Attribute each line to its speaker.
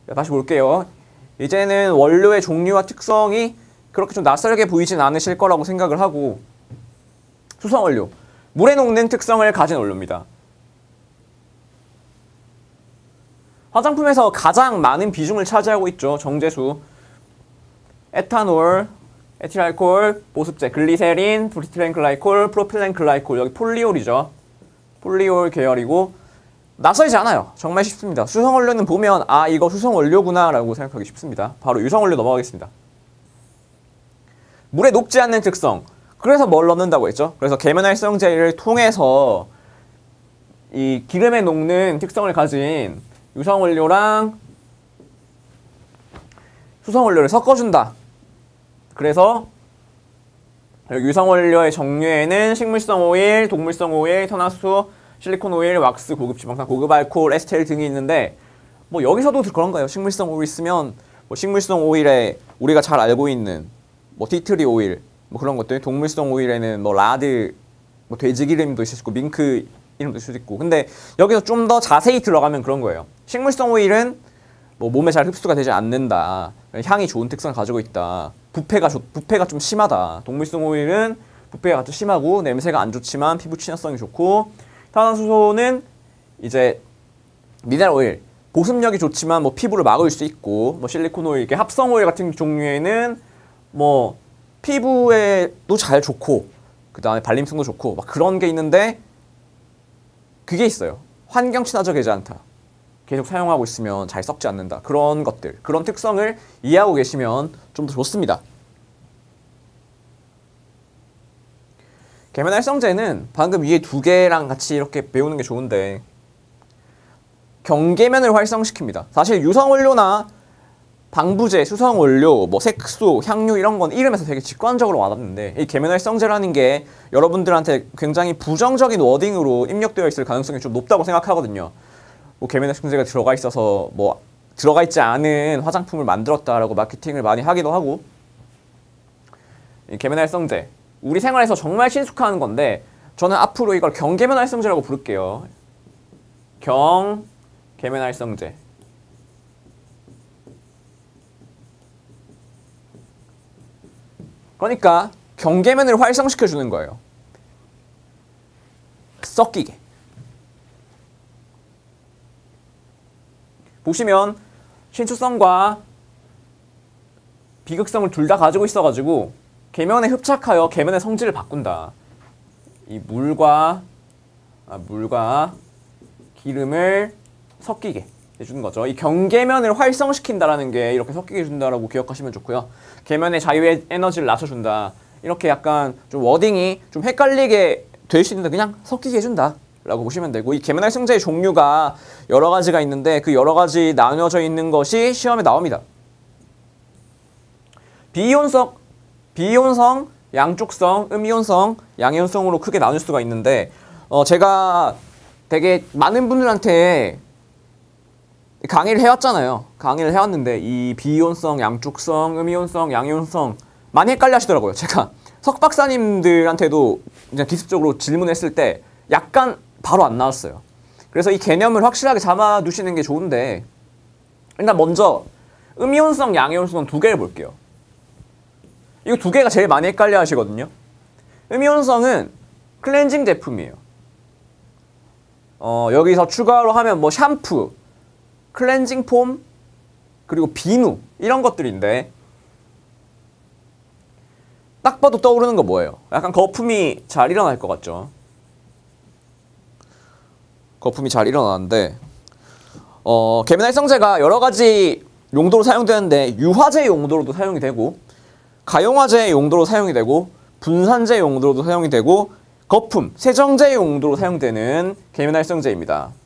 Speaker 1: 다시 볼게요. 이제는 원료의 종류와 특성이 그렇게 좀 낯설게 보이진 않으실 거라고 생각을 하고, 수성원료, 물에 녹는 특성을 가진 원료입니다. 화장품에서 가장 많은 비중을 차지하고 있죠. 정제수, 에탄올, 에틸알코올, 보습제, 글리세린, 브리틸렌글라이콜, 프로필렌글라이콜, 여기 폴리올이죠. 폴리올 계열이고 낯설지 않아요. 정말 쉽습니다. 수성원료는 보면 아 이거 수성원료구나 라고 생각하기 쉽습니다. 바로 유성원료 넘어가겠습니다. 물에 녹지 않는 특성, 그래서 뭘 넣는다고 했죠? 그래서 계면활성제를 통해서 이 기름에 녹는 특성을 가진 유성원료랑 수성원료를 섞어준다. 그래서 유성원료의 종류에는 식물성 오일, 동물성 오일, 탄화수, 실리콘 오일, 왁스, 고급 지방산, 고급 알코올, 에스테일 등이 있는데 뭐 여기서도 그런가요? 식물성 오일 쓰면 뭐 식물성 오일에 우리가 잘 알고 있는 뭐 티트리 오일 뭐 그런 것들, 동물성 오일에는 뭐 라드, 뭐 돼지 기름도 있을 수 있고 밍크 이름도 있을 수도 있고, 근데 여기서 좀 더 자세히 들어가면 그런 거예요. 식물성 오일은 뭐 몸에 잘 흡수가 되지 않는다, 향이 좋은 특성을 가지고 있다, 부패가 좀 심하다. 동물성 오일은 부패가 좀 심하고 냄새가 안 좋지만 피부 친화성이 좋고, 탄화수소는 이제 미네랄 오일, 보습력이 좋지만 뭐 피부를 막을 수 있고, 뭐 실리콘 오일, 이렇게 합성 오일 같은 종류에는 뭐 피부에도 잘 좋고 그 다음에 발림성도 좋고 막 그런 게 있는데, 그게 있어요. 환경 친화적이지 않다, 계속 사용하고 있으면 잘 썩지 않는다, 그런 것들, 그런 특성을 이해하고 계시면 좀 더 좋습니다. 계면활성제는 방금 위에 두 개랑 같이 이렇게 배우는 게 좋은데, 경계면을 활성시킵니다. 사실 유성원료나 방부제, 수성원료, 뭐 색소, 향료 이런 건 이름에서 되게 직관적으로 와닿는데, 이 계면활성제라는 게 여러분들한테 굉장히 부정적인 워딩으로 입력되어 있을 가능성이 좀 높다고 생각하거든요. 뭐 계면활성제가 들어가 있어서 뭐 들어가 있지 않은 화장품을 만들었다라고 마케팅을 많이 하기도 하고, 이 계면활성제, 우리 생활에서 정말 친숙한 건데 저는 앞으로 이걸 경계면활성제라고 부를게요. 경계면활성제. 그러니까 경계면을 활성시켜주는 거예요. 섞이게. 보시면 신축성과 비극성을 둘 다 가지고 있어가지고 계면에 흡착하여 계면의 성질을 바꾼다. 이 물과 기름을 섞이게 해주는 거죠. 이 경계면을 활성시킨다라는 게 이렇게 섞이게 해준다라고 기억하시면 좋고요. 계면의 자유의 에너지를 낮춰준다. 이렇게 약간 좀 워딩이 좀 헷갈리게 될 수 있는데 그냥 섞이게 해준다 라고 보시면 되고, 이 계면활성제의 종류가 여러 가지가 있는데 그 여러 가지 나뉘어져 있는 것이 시험에 나옵니다. 비이온성, 양쪽성, 음이온성, 양이온성으로 크게 나눌 수가 있는데, 제가 되게 많은 분들한테 강의를 해왔잖아요. 강의를 해왔는데 이 비이온성, 양쪽성, 음이온성, 양이온성 많이 헷갈려 하시더라고요. 제가 석 박사님들한테도 그냥 기습적으로 질문했을 때 약간 바로 안 나왔어요. 그래서 이 개념을 확실하게 잡아 두시는 게 좋은데, 일단 먼저 음이온성, 양이온성 두 개를 볼게요. 이거 두 개가 제일 많이 헷갈려 하시거든요. 음이온성은 클렌징 제품이에요. 여기서 추가로 하면 뭐 샴푸, 클렌징 폼, 그리고 비누 이런 것들인데, 딱 봐도 떠오르는 거 뭐예요? 약간 거품이 잘 일어날 것 같죠? 거품이 잘 일어나는데, 계면활성제가 여러 가지 용도로 사용되는데 유화제 용도로도 사용이 되고, 가용화제 용도로 사용이 되고, 분산제 용도로도 사용이 되고, 거품, 세정제 용도로 사용되는 계면활성제입니다.